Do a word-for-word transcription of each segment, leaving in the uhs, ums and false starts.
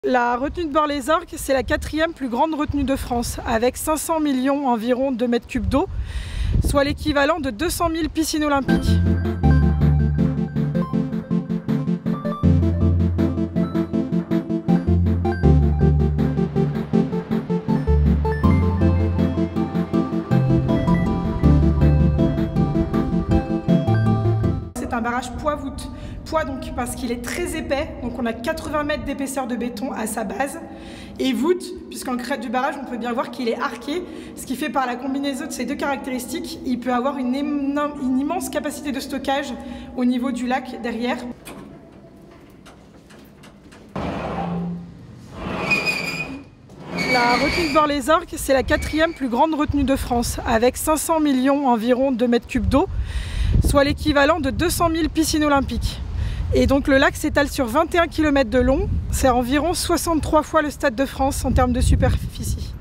La retenue de Bar-les-Orgues, c'est la quatrième plus grande retenue de France, avec cinq cents millions environ de mètres cubes d'eau, soit l'équivalent de deux cent mille piscines olympiques. C'est un barrage poids-voûte. Poids donc parce qu'il est très épais, donc on a quatre-vingts mètres d'épaisseur de béton à sa base, et voûte, puisqu'en crête du barrage on peut bien voir qu'il est arqué, ce qui fait par la combinaison de ces deux caractéristiques, il peut avoir une, une immense capacité de stockage au niveau du lac derrière. La retenue de Bar-les-Orgues, c'est la quatrième plus grande retenue de France, avec cinq cents millions environ de mètres cubes d'eau, soit l'équivalent de deux cent mille piscines olympiques. Et donc le lac s'étale sur vingt et un kilomètres de long, c'est environ soixante-trois fois le Stade de France en termes de superficie.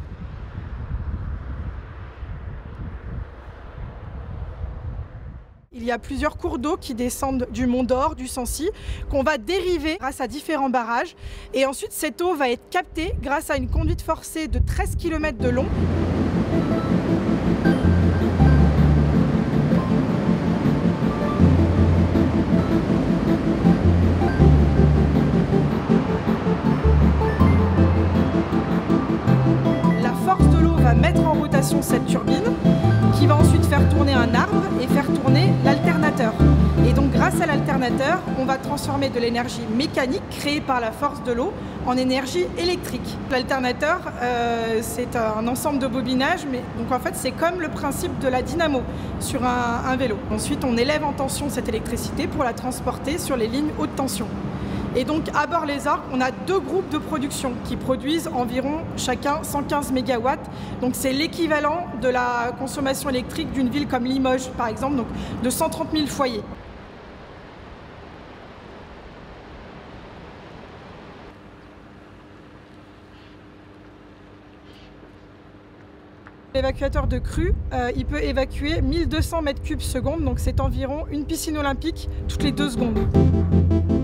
Il y a plusieurs cours d'eau qui descendent du Mont d'Or, du Sancy, qu'on va dériver grâce à différents barrages. Et ensuite, cette eau va être captée grâce à une conduite forcée de treize kilomètres de long. La force de l'eau va mettre en rotation cette turbine, qui va ensuite faire tourner un arbre et faire tourner l'alternateur. Et donc grâce à l'alternateur, on va transformer de l'énergie mécanique créée par la force de l'eau en énergie électrique. L'alternateur, euh, c'est un ensemble de bobinages, mais donc en fait c'est comme le principe de la dynamo sur un, un vélo. Ensuite on élève en tension cette électricité pour la transporter sur les lignes haute tension. Et donc à Bar-les-Orgues, on a deux groupes de production qui produisent environ chacun cent quinze mégawatts. Donc c'est l'équivalent de la consommation électrique d'une ville comme Limoges par exemple, donc de cent trente mille foyers. L'évacuateur de crue, euh, il peut évacuer mille deux cents mètres cubes secondes, donc c'est environ une piscine olympique toutes les deux secondes.